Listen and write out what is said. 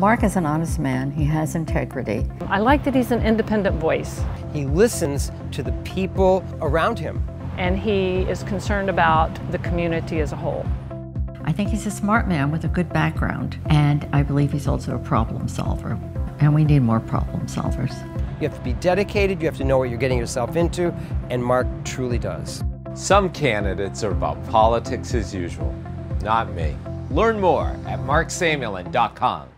Mark is an honest man. He has integrity. I like that he's an independent voice. He listens to the people around him. And he is concerned about the community as a whole. I think he's a smart man with a good background, and I believe he's also a problem solver. And we need more problem solvers. You have to be dedicated, you have to know what you're getting yourself into, and Mark truly does. Some candidates are about politics as usual. Not me. Learn more at marksamuelian.com.